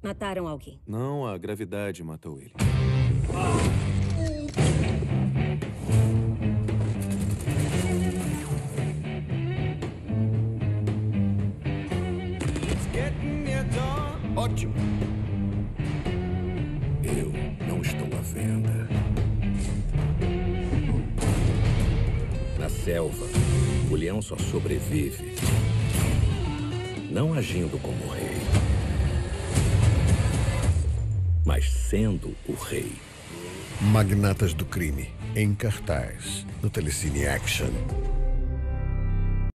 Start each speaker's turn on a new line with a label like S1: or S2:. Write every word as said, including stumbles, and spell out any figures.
S1: Mataram alguém.
S2: Não, a gravidade matou ele.
S3: Ótimo. Eu não estou à venda. Na selva, o leão só sobrevive não agindo como rei, mas sendo o rei.
S4: Magnatas do Crime, em cartaz, no Telecine Action.